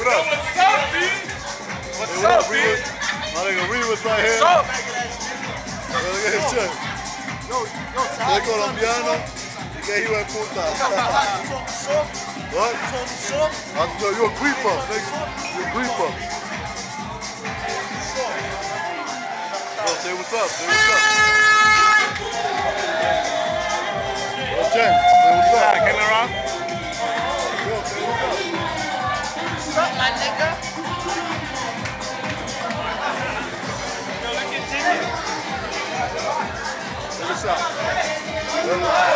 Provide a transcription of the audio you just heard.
what up? What's up, B? What's up, B? My nigga Remus right here. What's up? Look at his check. Yo, colombiano y que hijo de puta. What? You're a creeper, nigga. You're a creeper. Yo, say what's up, say what's up. Yo, Jen, say what's up. Camera. Yo, say what's up. What's up, my nigga? Yo, look at Jimmy. Take a shot.